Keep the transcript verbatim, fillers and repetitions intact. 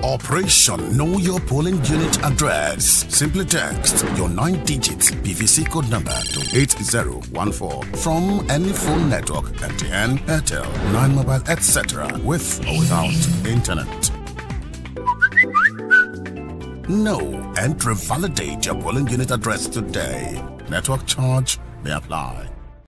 Operation Know Your Polling Unit address. Simply text your nine-digit P V C code number to eight zero one four from any phone network, M T N, Airtel, Nine Mobile, et cetera, with or without internet. Know and revalidate your polling unit address today. Network charge may apply.